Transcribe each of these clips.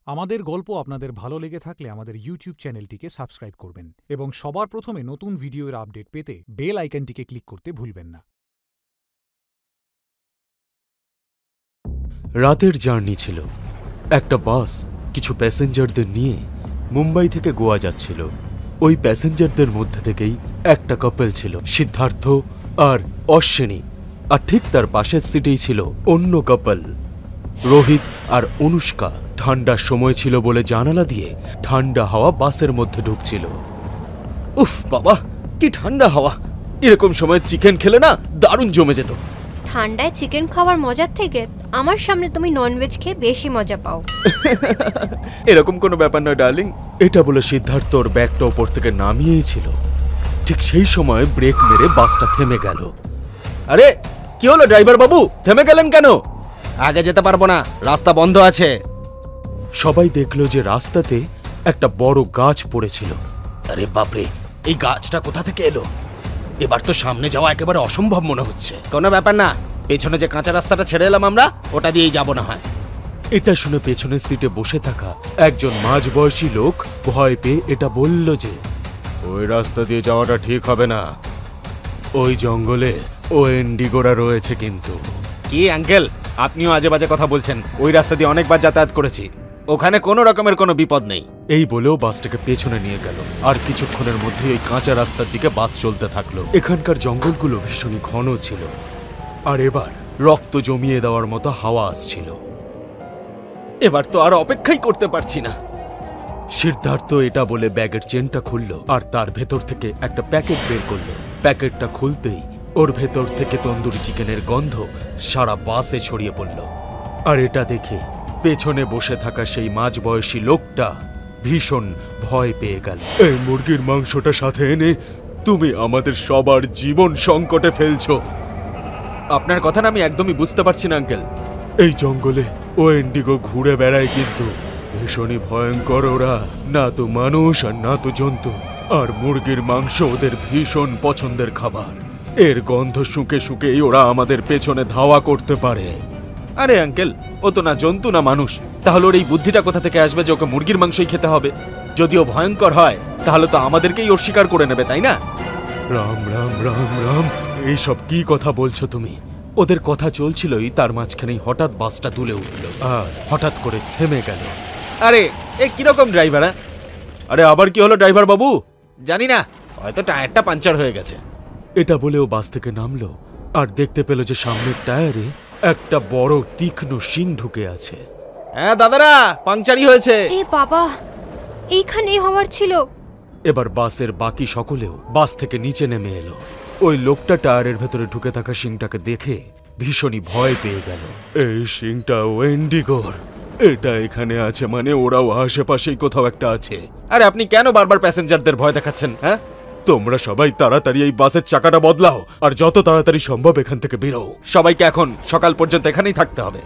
আমাদের গল্প আপনাদের ভালো লেগে থাকলে আমাদের ইউটিউব চ্যানেলটিকে সাবস্ক্রাইব করবেন এবং সবার প্রথমে নতুন ভিডিওর আপডেট পেতে বেল আইকনটিকে ক্লিক করতে ভুলবেন না। রাতের জার্নি ছিল। একটা বাস কিছু প্যাসেঞ্জারদের নিয়ে মুম্বাই থেকে গোয়া যাচ্ছিল। ওই প্যাসেঞ্জারদের মধ্যে থেকেই একটা কাপল ছিল, সিদ্ধার্থ আর অশ্বিনী। আর ঠিক তার পাশের সিটেই ছিল অন্য কাপল, রোহিত আর অনুষ্কা। ঠান্ডার সময় ছিল বলে জানালা দিয়ে ঠান্ডা হাওয়া বাসের মধ্যে ঢুকছিল। উফ বাবা, কি ঠান্ডা হাওয়া! এরকম সময় চিকেন খেলে না দারুণ জমে যেত। ঠান্ডায় চিকেন খাওয়ার মজার থেকে আমার সামনে তুমি ননভেজ খেয়ে বেশি মজা পাও। এরকম কোনো ব্যাপার নয় ডার্লিং। এটা বলে সিদ্ধার্থ ওর ব্যাগটা ওপর থেকে নামিয়েই ছিল। ঠিক সেই সময় ব্রেক মেরে বাসটা থেমে গেল। আরে কি হলো ড্রাইভার বাবু, থেমে গেলেন কেন? আগে যেতে পারবো না, রাস্তা বন্ধ আছে। সবাই দেখলো যে রাস্তাতে একটা বড় গাছ পড়েছিল। আরে বাপরে, এই গাছটা কোথা থেকে এলো? এবার তো সামনে যাওয়া একেবারে অসম্ভব মনে হচ্ছে। কোনো ব্যাপার না, পেছনে যে কাঁচা রাস্তাটা ছেড়ে এলাম আমরা, ওটা দিয়েই যাবো না হয়। এটা শুনে পেছনের সিটে বসে থাকা একজন মাঝবয়সী লোক ভয় পেয়ে এটা বলল যে ওই রাস্তা দিয়ে যাওয়াটা ঠিক হবে না, ওই জঙ্গলে ও এন্ডিগোরা রয়েছে। কিন্তু কি আঙ্কেল, আপনিও আজে বাজে কথা বলছেন। ওই রাস্তা দিয়ে অনেকবার যাতায়াত করেছি, ওখানে কোনো রকমের কোনো বিপদ নেই। এই বলেও বাসটাকে পেছনে নিয়ে গেল। আর কিছুক্ষণের মধ্যে ওই কাঁচা রাস্তার দিকে বাস চলতে থাকলো। এখানকার জঙ্গলগুলো ভীষণই ঘন ছিল, আর এবার রক্ত জমিয়ে দেওয়ার মতো হাওয়া আসছিল। এবার তো আর অপেক্ষাই করতে পারছি না। সিদ্ধার্থ এটা বলে ব্যাগের চেনটা খুলল আর তার ভেতর থেকে একটা প্যাকেট বের করলো। প্যাকেটটা খুলতেই ওর ভেতর থেকে তন্দুরি চিকেনের গন্ধ সারা বাসে ছড়িয়ে পড়ল। আর এটা দেখে পেছনে বসে থাকা সেই মাঝবয়সী লোকটা ভীষণ ভয় পেয়ে গেল। এই মুরগির মাংসটা সাথে এনে তুমি আমাদের সবার জীবন সংকটে ফেলছো। আপনার কথা না আমি একদমই বুঝতে পারছি না আঙ্কেল। এই জঙ্গলে ও এন্ডিগো ঘুরে বেড়ায়, কিন্তু ভীষণই ভয়ঙ্কর। ওরা না তো মানুষ আর না তো জন্তু, আর মুরগির মাংস ওদের ভীষণ পছন্দের খাবার। এর গন্ধ শুকে শুকেই ওরা আমাদের পেছনে ধাওয়া করতে পারে। আরে আঙ্কেল, ও তো না জন্তু না মানুষ, তাহলে ওর এই বুদ্ধিটা কোথা থেকে আসবে যে ওকে মুরগির মাংসই খেতে হবে? যদিও ভয়ঙ্কর হয় তাহলে তো আমাদেরকেই ওর শিকার করে নেবে, তাই না? রাম রাম রাম রাম, এইসব কি কথা বলছো তুমি? ওদের কথা চলছিলই, তার মাঝখানেই হঠাৎ বাসটা দুলে উঠল আর হঠাৎ করে থেমে গেল। আরে এ কিরকম ড্রাইভার? আরে আবার কি হলো ড্রাইভার বাবু? জানি না, হয়তো টায়ারটা পাঞ্চার হয়ে গেছে। এটা বলেও বাস থেকে নামলো আর দেখতে পেল যে সামনের টায়ারে একটা বড় তীক্ষ্ণ শিং ঢুকে আছে। হ্যাঁ দাদারা, পাংচারই হয়েছে। এ বাবা, এইখানেই হওয়ার ছিল। এবার বাসের বাকি সকলেও বাস থেকে নিচে নেমে এলো। ওই লোকটা টায়ারের ভেতরে ঢুকে থাকা শিংটাকে দেখে ভীষণই ভয় পেয়ে গেল। এই শিংটা ওয়েন্ডিগোর, এটা এখানে আছে মানে ওরাও আশেপাশেই কোথাও একটা আছে। আরে আপনি কেন বারবার প্যাসেঞ্জারদের ভয় দেখাচ্ছেন? হ্যাঁ, তোমরা সবাই তাড়াতাড়ি এই বাসের চাকাটা বদলাও আর যত তাড়াতাড়ি সম্ভব এখান থেকে বেরো। সবাইকে এখন সকাল পর্যন্ত এখানেই থাকতে হবে।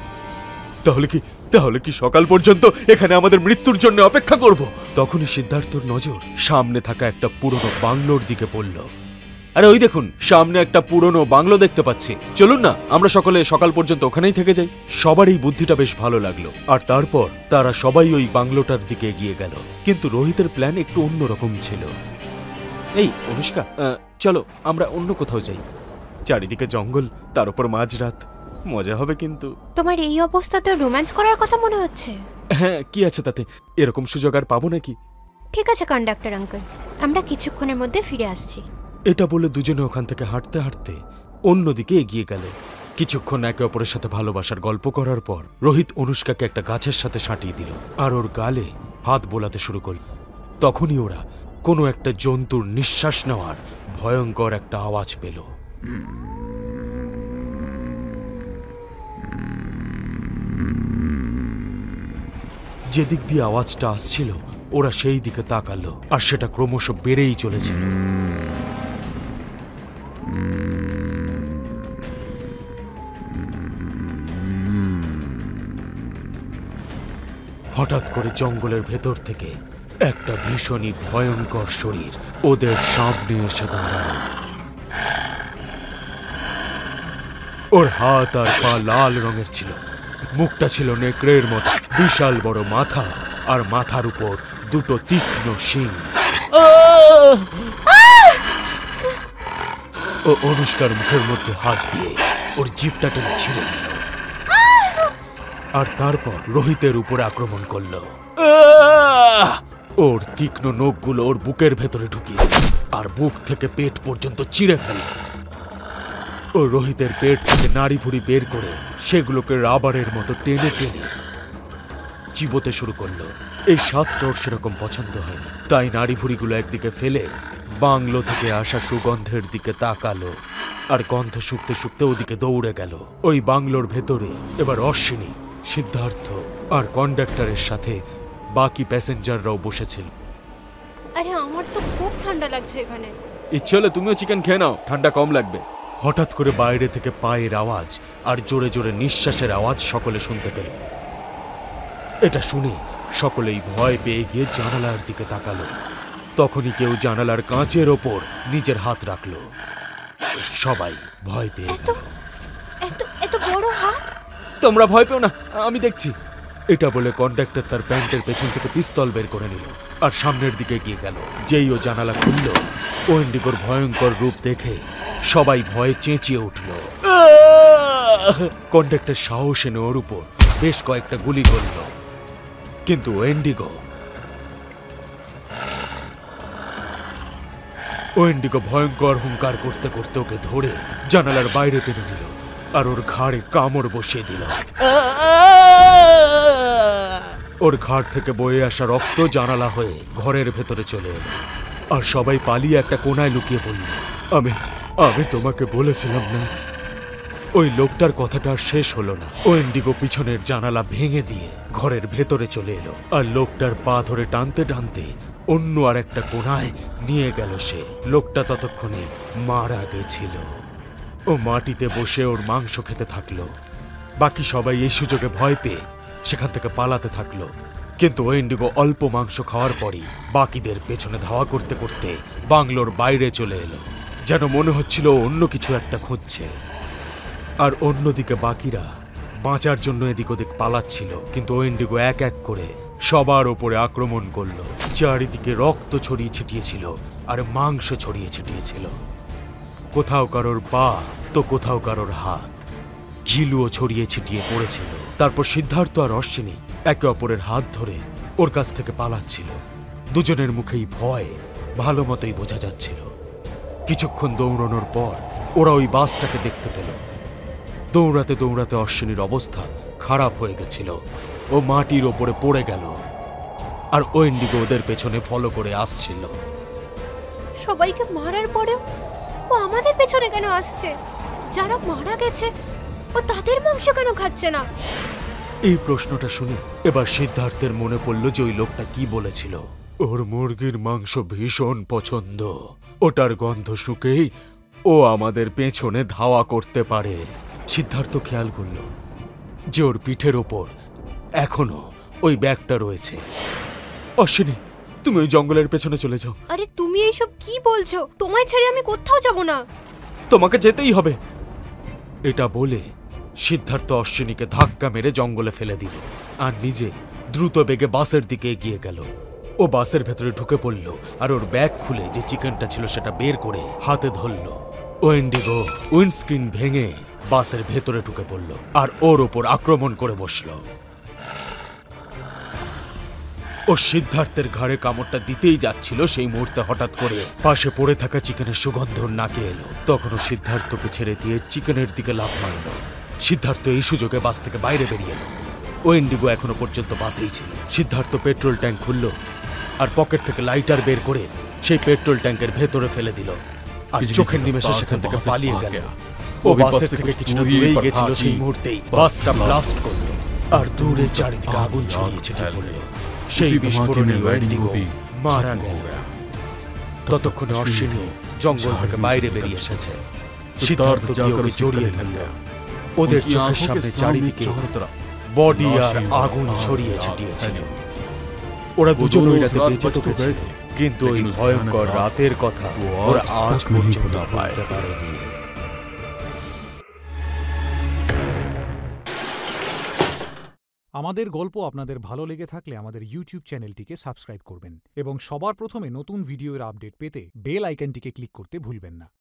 তাহলে কি সকাল পর্যন্ত এখানে আমাদের মৃত্যুর জন্য অপেক্ষা করব? তখনই সিদ্ধার্থর নজর সামনে থাকা একটা পুরনো বাংলোর দিকে পড়ল। আরে ওই দেখুন, সামনে একটা পুরনো বাংলো দেখতে পাচ্ছি। চলুন না, আমরা সকলে সকাল পর্যন্ত ওখানেই থেকে যাই। সবার এই বুদ্ধিটা বেশ ভালো লাগলো, আর তারপর তারা সবাই ওই বাংলোটার দিকে এগিয়ে গেল। কিন্তু রোহিতের প্ল্যান একটু অন্যরকম ছিল। এই অনুষ্কা, চলো আমরা অন্য কোথাও যাই। চারিদিকে জঙ্গল, তার উপর মাঝরাত, মজা হবে। কিন্তু তোমার এই অবস্থাতে রোম্যান্স করার কথা মনে হচ্ছে? হ্যাঁ, কি আছে তাতে? এরকম সুযোগ আর পাবো নাকি? ঠিক আছে কন্ডাক্টর আঙ্কেল, আমরা কিছুক্ষণের মধ্যে ফিরে আসছি। এটা বলে দুজনে ওখান থেকে হাঁটতে হাঁটতে অন্যদিকে এগিয়ে গেল। কিছুক্ষণ একে অপরের সাথে ভালোবাসার গল্প করার পর রোহিত অনুষ্কাকে একটা গাছের সাথে সাঁটিয়ে দিল আর ওর গালে হাত বোলাতে শুরু করল। তখনই ওরা কোনো একটা জন্তুর নিঃশ্বাস নেওয়ার ভয়ঙ্কর একটা আওয়াজ পেল। যেদিক দিয়ে আওয়াজটা আসছিল ওরা সেই দিকে তাকালো, আর সেটা ক্রমশ বেড়েই চলেছিল। হঠাৎ করে জঙ্গলের ভেতর থেকে একটা ভীষণই ভয়ঙ্কর শরীর ওদের সামনে এসে দাঁড়ালো। ওর হাত আর পা লাল রঙের ছিল, মুখটা ছিল নেকড়ের মতো, বিশাল বড় মাথা, আর মাথার উপর দুটো তীক্ষ্ণ শিং। ও অনুষ্কার মুখের মধ্যে হাত দিয়ে ওর জিভটা টেনে ছিঁড়ে নিল, আর তারপর রোহিতের উপরে আক্রমণ করল। ওর তীক্ষ্ণ নখগুলো ওর বুকের ভেতরে ঢুকিয়ে আর বুক থেকে পেট পর্যন্ত চিড়ে ফেল। ও রোহিতের পেট থেকে নাড়ি ভুড়ি বের করে সেগুলোকে রাবারের মতো টেনে টেনে চিবোতে শুরু করলো। এই স্বাদটা ওর সেরকম পছন্দ হয়নি, তাই নাড়ি ভুড়িগুলো একদিকে ফেলে বাংলো থেকে আসা সুগন্ধের দিকে তাকালো, আর গন্ধ শুকতে শুকতে ওদিকে দৌড়ে গেল। ওই বাংলোর ভেতরে এবার অশ্বিনী, সিদ্ধার্থ আর কন্ডাক্টরের সাথে বাকি প্যাসেঞ্জাররাও বসেছিল। আরে আমার তো খুব ঠান্ডা লাগছে এখানে। ইচ্ছে হলে তুমিও চিকেন খেয়ে নাও, ঠান্ডা কম লাগবে। হঠাৎ করে বাইরে থেকে পায়ের আওয়াজ আর জোরে জোরে নিঃশ্বাসের আওয়াজ সকলে শুনতে পেল। এটা শুনে সকলেই ভয় পেয়ে গিয়ে জানালার দিকে তাকালো। তখনই কেউ জানালার কাঁচের ওপর নিজের হাত রাখলো। সবাই ভয় পেয়ে গেল। এত বড় হাত! তোমরা ভয় পেও না, আমি দেখছি। এটা বলে কন্ডাক্টর তার প্যান্টের পেছন থেকে পিস্তল বের করে নিল আর সামনের দিকে এগিয়ে গেল। যেই ও জানালা খুলল, ওয়েন্ডিগোর ভয়ঙ্কর রূপ দেখে সবাই ভয়ে চেঁচিয়ে উঠল। কন্ডাক্টর সাহস এনে ওর উপর বেশ কয়েকটা গুলি করল, কিন্তু ওয়েন্ডিগো ভয়ঙ্কর হুঙ্কার করতে করতে ওকে ধরে জানালার বাইরে টেনে নিল আর ওর ঘাড়ে কামড় বসিয়ে দিল। ওর ঘাড় থেকে বয়ে আসা রক্ত জানালা হয়ে ঘরের ভেতরে চলে এলো, আর সবাই পালিয়ে একটা কোনায় লুকিয়ে পড়ল। আমি তোমাকে বলেছিলাম না। ওই লোকটার কথাটা শেষ হলো না। ওয়েন্ডিগো পিছনের জানালা ভেঙে দিয়ে ঘরের ভেতরে চলে এলো, আর লোকটার পা ধরে টানতে টানতে অন্য আর একটা কোনায় নিয়ে গেল সে। লোকটা ততক্ষণে মারা গেছিল। ও মাটিতে বসে ওর মাংস খেতে থাকলো। বাকি সবাই এই সুযোগে ভয় পেয়ে সেখান থেকে পালাতে থাকলো, কিন্তু ওয়েন্ডিগো অল্প মাংস খাওয়ার পরই বাকিদের পেছনে ধাওয়া করতে করতে বাংলোর বাইরে চলে এলো, যেন মনে হচ্ছিল অন্য কিছু একটা খুঁজছে। আর অন্যদিকে বাকিরা বাঁচার জন্য এদিক ওদিক পালাচ্ছিল, কিন্তু ওয়েন্ডিগো এক এক করে সবার ওপরে আক্রমণ করলো। চারিদিকে রক্ত ছড়িয়ে ছিটিয়েছিল আর মাংস ছড়িয়ে ছিটিয়েছিল। কোথাও কারোর পা তো কোথাও কারোর হাত, ঘিলুও ছড়িয়ে ছিটিয়ে পড়েছিল। তারপর সিদ্ধার্থ আর অশ্বিনী একে অপরের হাত ধরে ওর কাছ থেকে পালাচ্ছিল। দুজনের মুখেই ভয় ভালো মতোই বোঝা যাচ্ছিল। কিছুক্ষণ দৌড়ানোর পর ওরা ওই বাসটাকে দেখতে পেল। দৌড়াতে দৌড়াতে অশ্বিনীর অবস্থা খারাপ হয়ে গেছিল। ও মাটির ওপরে পড়ে গেল, আর ওয়েন্ডিগো ওদের পেছনে ফলো করে আসছিল। সবাইকে মারার পরেও ও আমাদের পেছনে কেন আসছে? যারা মারা গেছে ও তাদের মাংস কেন খাচ্ছে না? এই প্রশ্নটা শুনে এবার সিদ্ধার্থের মনে পড়ল যে ওই লোকটা কি বলেছিল। ওর মুরগির মাংস ভীষণ পছন্দ, ওটার গন্ধ শুকেই ও আমাদের পেছনে ধাওয়া করতে পারে। সিদ্ধার্থ খেয়াল করল যে ওর পিঠের ওপর এখনো ওই ব্যাগটা রয়েছে। অশ্বিনী, তুমি ওই জঙ্গলের পেছনে চলে যাও। আরে তুমি এইসব কি বলছো? তোমায় ছেড়ে আমি কোথাও যাব না। তোমাকে যেতেই হবে। এটা বলে সিদ্ধার্থ অশ্বিনীকে ধাক্কা মেরে জঙ্গলে ফেলে দিল আর নিজে দ্রুত বেগে বাসের দিকে এগিয়ে গেল। ও বাসের ভেতরে ঢুকে পড়ল আর ওর ব্যাগ খুলে যে চিকেনটা ছিল সেটা বের করে হাতে ধরল। ওয়েন্ডিগো উইন্ডস্ক্রিন ভেঙে বাসের ভেতরে ঢুকে পড়ল আর ওর ওপর আক্রমণ করে বসল। ও সিদ্ধার্থের ঘাড়ে কামড়টা দিতেই যাচ্ছিল, সেই মুহূর্তে হঠাৎ করে পাশে পড়ে থাকা চিকেনের সুগন্ধ নাকে এলো। তখনও সিদ্ধার্থকে ছেড়ে দিয়ে চিকেনের দিকে লাফ মারল। সিদ্ধার্থ এই সুযোগে বাস থেকে বাইরে বেরিয়ে এলো। ওয়েন্ডিগো এখনো পর্যন্ত বাসেই ছিল। সিদ্ধার্থ পেট্রোল ট্যাঙ্ক খুলল আর পকেট থেকে লাইটার বের করে সেই পেট্রোল ট্যাঙ্কের ভেতরে ফেলে দিল, আর চোখের নিমেষে সেখান থেকে পালিয়ে গেল। ও বাসের থেকে কিছুটা দূরেই গেছিল, সেই মুহূর্তেই বাসটা ব্লাস্ট করল আর দূরে চারিদিকে আগুন ছড়িয়ে ছিটিয়ে পড়ল। সেই বিস্ফোরণে ওয়েন্ডিগো মারা গেল। ততক্ষণে অশ্বিনী জঙ্গল থেকে বাইরে বেরিয়ে এসেছে। সিদ্ধার্থ ওকে জড়িয়ে ধরল। ওদের চোখের সামনে চারিদিকে বডি আর আগুন ছড়িয়ে ছিটিয়েছিল। ওরা দুজন ওই রাতে বেঁচে তো গেছে, কিন্তু ওই ভয়ঙ্কর রাতের কথা ওরা আজ পর্যন্ত ভুলতে পারেনি। আমাদের গল্প আপনাদের ভালো লেগে থাকলে আমাদের ইউটিউব চ্যানেলটিকে সাবস্ক্রাইব করবেন এবং সবার প্রথমে নতুন ভিডিওর আপডেট পেতে বেল আইকনটিকে ক্লিক করতে ভুলবেন না।